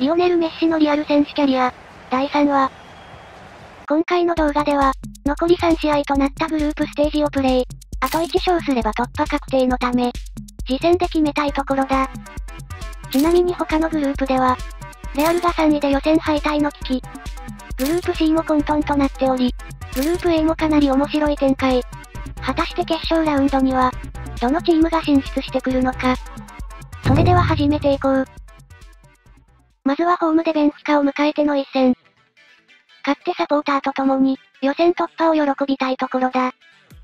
リオネル・メッシのリアル選手キャリア。第3話。今回の動画では、残り3試合となったグループステージをプレイ。あと1勝すれば突破確定のため、次戦で決めたいところだ。ちなみに他のグループでは、レアルが3位で予選敗退の危機。グループ C も混沌となっており、グループ A もかなり面白い展開。果たして決勝ラウンドには、どのチームが進出してくるのか。それでは始めていこう。まずはホームでベンフィカを迎えての一戦。勝ってサポーターと共に、予選突破を喜びたいところだ。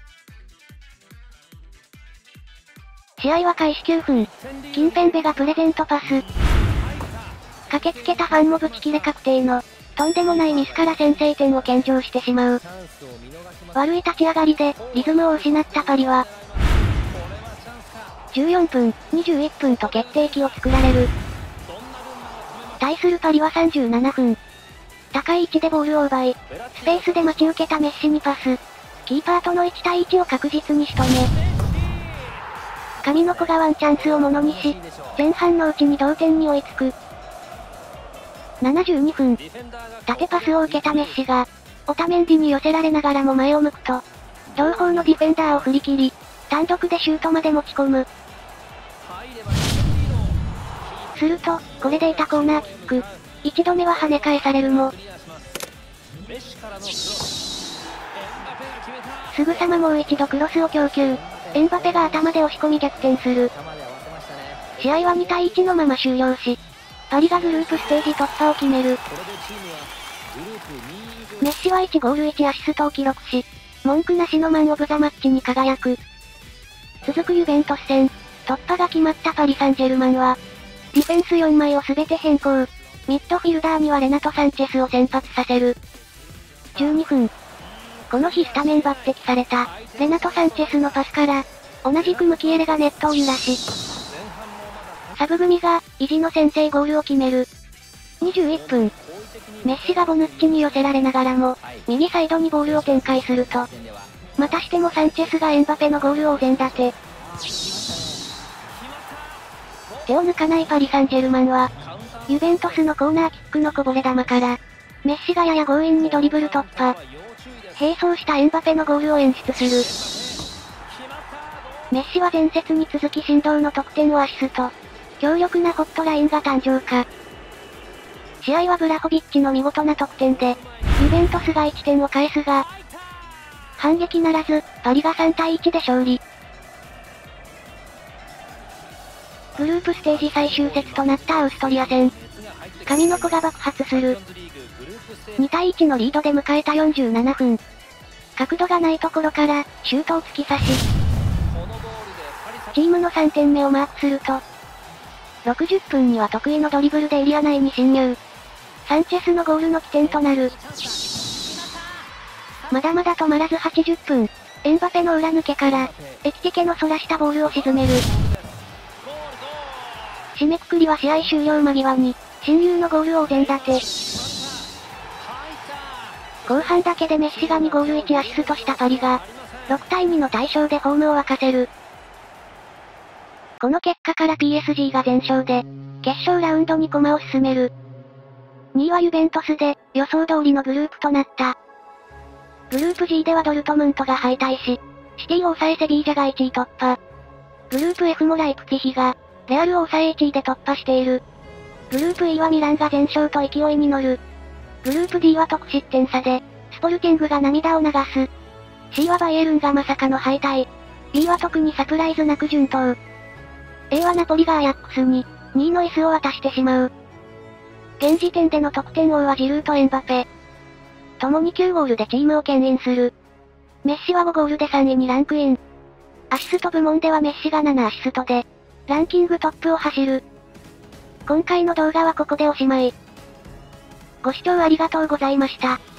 試合は開始9分。キンペンベがプレゼントパス。駆けつけたファンもブチ切れ確定の、とんでもないミスから先制点を献上してしまう。悪い立ち上がりで、リズムを失ったパリは、14分、21分と決定機を作られる。対するパリは37分。高い位置でボールを奪い、スペースで待ち受けたメッシにパス。キーパーとの1対1を確実に仕留め。神の子がワンチャンスをものにし、前半のうちに同点に追いつく。72分。縦パスを受けたメッシが、オタメンディに寄せられながらも前を向くと、同方のディフェンダーを振り切り、単独でシュートまで持ち込む。すると、これでいたコーナーキック。一度目は跳ね返されるも、すぐさまもう一度クロスを供給。エンバペが頭で押し込み逆転する。試合は2対1のまま終了し、パリがグループステージ突破を決める。メッシは1ゴール1アシストを記録し、文句なしのマンオブザマッチに輝く。続くユベントス戦、突破が決まったパリ・サンジェルマンは、ディフェンス4枚を全て変更。ミッドフィルダーにはレナト・サンチェスを先発させる。12分。この日スタメン抜擢された、レナト・サンチェスのパスから、同じくムキエレがネットを揺らし、サブ組が、意地の先制ゴールを決める。21分。メッシがボヌッチに寄せられながらも、右サイドにボールを展開すると、またしてもサンチェスがエンバペのゴールをお膳立て。手を抜かないパリ・サンジェルマンは、ユベントスのコーナーキックのこぼれ球から、メッシがやや強引にドリブル突破。並走したエンバペのゴールを演出する。メッシは前節に続き振動の得点をアシスト。強力なホットラインが誕生か。試合はブラホビッチの見事な得点で、ユベントスが1点を返すが、反撃ならず、パリが3対1で勝利。グループステージ最終節となったアウストリア戦。神の子が爆発する。2対1のリードで迎えた47分。角度がないところから、シュートを突き刺し、チームの3点目をマークすると、60分には得意のドリブルでエリア内に侵入。サンチェスのゴールの起点となる。まだまだ止まらず80分。エンバペの裏抜けから、エキティケの反らしたボールを沈める。締めくくりは試合終了間際に、親友のゴールをお膳立て。後半だけでメッシが2ゴール1アシストしたパリが、6対2の大勝でホームを沸かせる。この結果から PSG が全勝で、決勝ラウンドに駒を進める。2位はユベントスで、予想通りのグループとなった。グループ G ではドルトムントが敗退し、シティを抑えセビージャが1位突破。グループ F もライプツィヒが、レアルを抑え1位で突破している。グループ E はミランが全勝と勢いに乗る。グループ D は得失点差で、スポルティングが涙を流す。C はバイエルンがまさかの敗退。B は特にサプライズなく順当。A はナポリがアヤックスに、2位の椅子を渡してしまう。現時点での得点王はジルーとエンバペ。共に9ゴールでチームを牽引する。メッシは5ゴールで3位にランクイン。アシスト部門ではメッシが7アシストで、ランキングトップを走る。今回の動画はここでおしまい。ご視聴ありがとうございました。